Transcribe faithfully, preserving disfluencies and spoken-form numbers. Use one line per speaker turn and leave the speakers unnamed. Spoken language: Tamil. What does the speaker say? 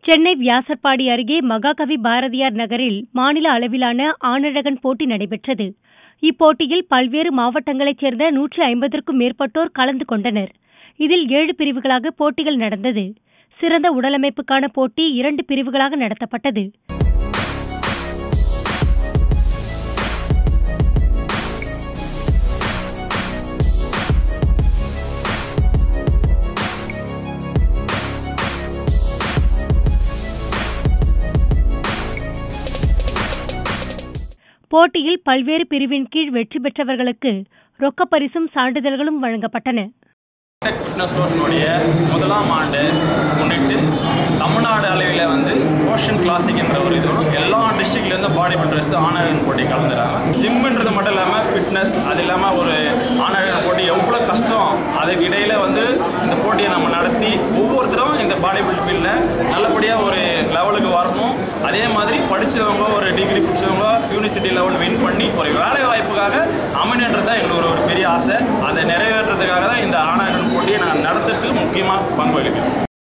சென்னை வியாசர்பாடி அருகே மகாகவி பாரதியார் நகரில் மாநில அளவிலான ஆணழகன் போட்டி நடைபெற்றது. இப்போட்டியில் பல்வேறு மாவட்டங்களைச் சேர்ந்த நூற்றி ஐம்பதற்கும் மேற்பட்டோர் கலந்து கொண்டனர். இதில் ஏழு பிரிவுகளாக போட்டிகள் நடந்தது. சிறந்த உடலமைப்புக்கான போட்டி இரண்டு பிரிவுகளாக நடத்தப்பட்டது. போட்டியில் பல்வேறு பிரிவின் கீழ் வெற்றி பெற்றவர்களுக்கு ரொக்க பரிசும் சான்றிதழ்களும் வழங்கப்பட்டன.
ஃபிட்னஸ் ஓஷனுடைய முதலாம் ஆண்டு முன்னிட்டு தமிழ்நாடு அளவில் வந்து ஓஷன் கிளாசிக் என்ற ஒரு இது எல்லா டிஸ்ட்ரிக்ட்லேருந்து பாடி பில்டர்ஸ் ஆணழகன் போட்டி கலந்துறாங்க. ஜிம்ன்றது மட்டும் இல்லாமல் ஃபிட்னஸ், அது இல்லாமல் ஒரு ஆணழகன் போட்டி எவ்வளோ கஷ்டம், அதுக்கு இடையில் வந்து இந்த போட்டியை நம்ம நடத்தி ஒவ்வொருத்தரும் இந்த பாடி பில்ட் ஃபீல்டில் நல்லபடியாக ஒரு லெவலுக்கு வரணும். அதே மாதிரி படித்தவங்க, ஒரு டிகிரி பிடிச்சவங்க யூனிவர்சிட்டி லெவலில் வின் பண்ணி ஒரு வேலை